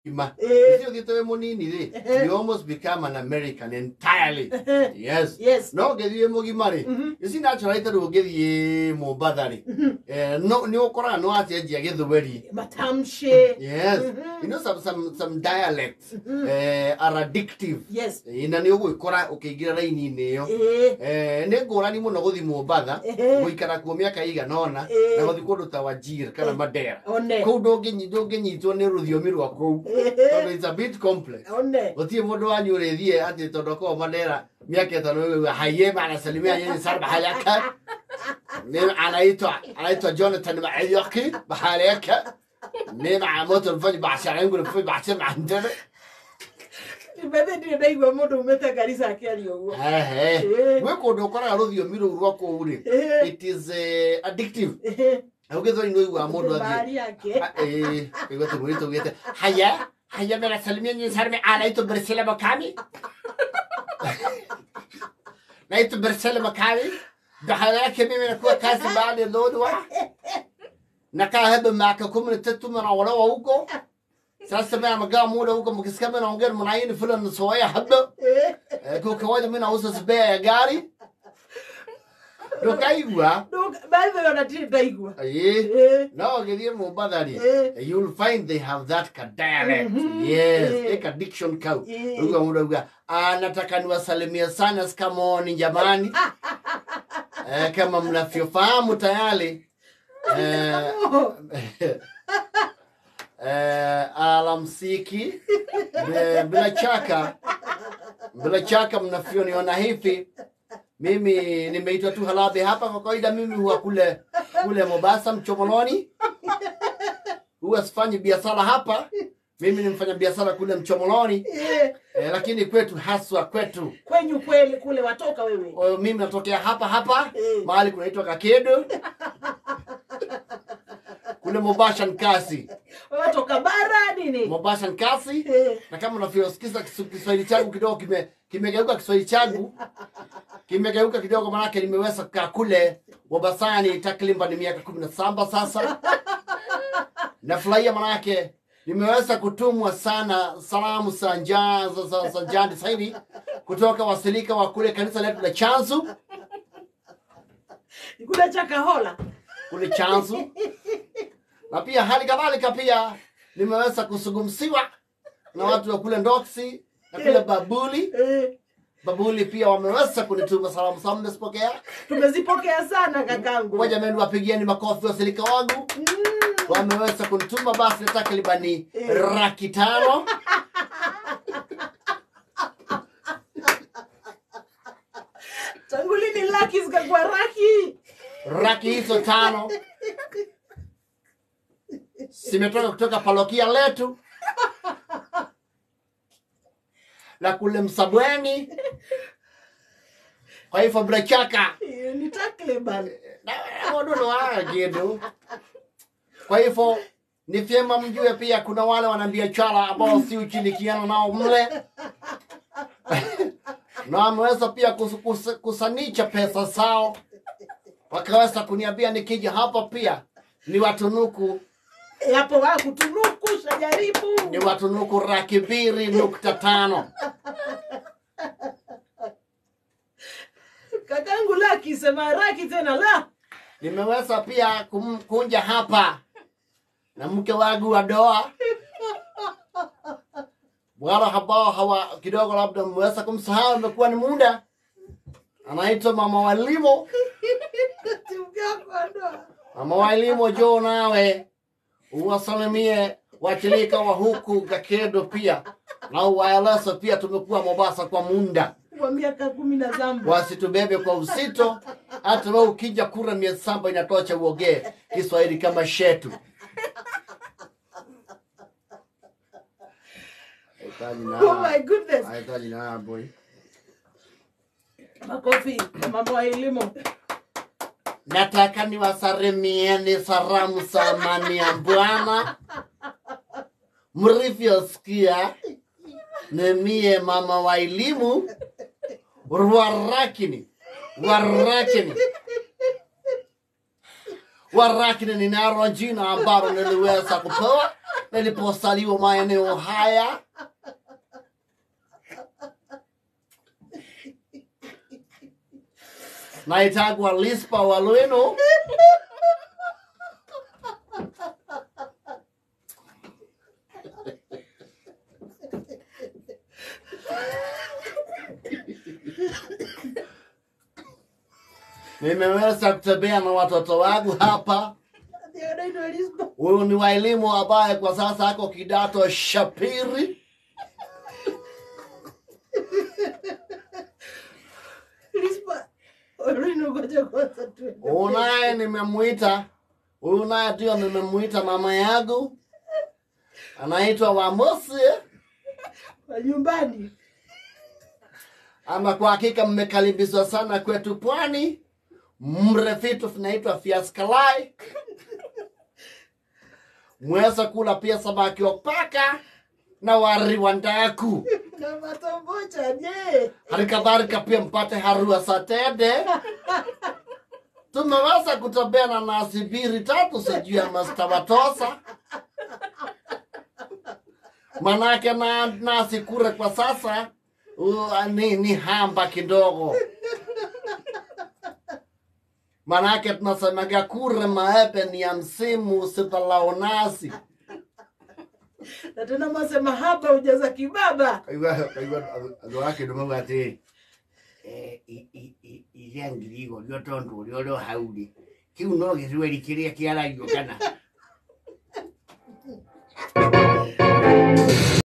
You almost become an American entirely. Yes. Yes. No, get you mogimari. You see, naturally, that will give you more badly. No, Koran, no, I get the way. Matamshe. Yes. You know, some dialects are addictive. Yes. In a new Koran, okay, get rain in neo. Negorani monogodi mobada, we can acomia kaiga nona, now the Kodo Tawajir, Kalamadera. Kodo Gini to ruthiomi wako. So it's a bit complex. But you would want you ready at the Todoko Madera, Miaketa, Hayema, and Salimia, and Sarbahalaka. Name Anaito Jonathan Ayoki, Bahaleka. Name a motor for Basha, I'm going to put Basha under it. They were more to Metagarisa carry you. Hey, we could look around your middle rock over it. It is addictive. I guess I know you are more than we got to wait to get Haya. Haya Mera Salmian is having a to Brazil Macami. Night to Brazil Macami. The Haya came in a quick cast about the Lodua. Naka had the Maka community to Manawako. Sasama Magamuda is coming on get when I in the full on the soya hubba. Cook away the also spare Gary. Look, I look, by the no, get him Mobadari. You'll find they have that dialect. Yes, take addiction cow. Natakan was Salimia Sanas come on in Jamani. Come on, left your farm, Mutayali. Alamsiki bila chaka mnafioni wana hivi mimi nimeitwa tu halabe hapa kwa kawaida mimi huwa kule Mombasa Mchomoloni huwa sifanyi biashara hapa mimi nimfanya biashara kule Mchomoloni lakini kwetu haswa kwetu kwenyu kweli kule watoka wewe mimi natokea hapa mahali kunaitwa Kakedo kule Mombasa Nkasi watoka bara nini Mombasa Nkasi na kama unavyosikiza Kiswahili changu kidogo kimegeuka Kiswahili changu kimegeuka kidogo maana nimeweza kukaa kule Mombasani takriban miaka 17 sasa na furahia maana nimeweza kutumwa sana salamu sanjani sasa hivi kutoka wasilika wa kule kanisa letu la Chanzu kule Chakahola kule Chanzu na pia hali kadhalika pia nimeweza kusungumziwa na watu wa kule Ndoksi na kule Babuli pia wameweza kunituma salamu sana nimezipokea tumezipokea sana kakangu moja mimi wapigieni makofi wasilika wangu wameweza kunituma basi takribani raki 5 tangu lini laki zikakuwa raki hizo 5 simetoka kutoka parokia letu la kule Msabweni kwa hivyo brachaka ni takriban wadono wagedo kwa hivyo ni vyema mjue pia kuna wale wanabiashara ambao si ushirikiano nao mle na wameweza pia kusanisha pesa zao wakaweza kuniambia nikija hapa pia ni watunuku hapo wa kutunuku shajaribu ni watunuku raki 2.5 kakangu laki sema raki tena la nimeweza pia kunja hapa na mke wangu wa doa bwana hawa kidogo labda mweza kumsahau imekuwa ni muda anaitwa mama Walimo mama Walimo jo nawe uwasalimie wachilika wa huku Kakedo pia na waeleza pia tumekuwa Mombasa kwa muda kwa miaka 10 na zambu wasitubebe kwa uzito hata wewe ukija kura 700 inatosha uogee Kiswahili kama shetu oh my goodness I thought you know boy makofi mama Walimo nataka niwasalimieni salamu samani ya Bwana mlivyosikia ni mie mama Walimo warakini ninalo jina ambalo niliweza kupewa nilipozaliwa maeneo haya. Naitagwa Lispa Walweno. Nimeweza kutembea na watoto wangu hapa. Huyu ni wa elimu ambaye kwa sasa ako kidato cha pili. Unaye nimemuita. Unaye ndio nimemuita mama yangu. Anaitwa Wamosi. Wa nyumbani. Ama kwa hakika mmekaribishwa sana kwetu pwani. Mrefitu tunaitwa fiaskalai. Mweza kula pia samaki wa paka na wari wandaku. Na matombocha je. Halikadhalika pia mpate harua satede. Tumeweza kutembea na nasi biri tatu sijui ya mastawatosa. Manake na nasi kure kwa sasa ni hamba kidogo. Manake tunasemaga kure maebe ni ya msimu sitalao nasi. Na tena masema hapa ujaza kibaba. Kaiwa wake dumagu ati iliangirigo liotondu liolo haudi. Kiu no gizweli kiria kiara yokana.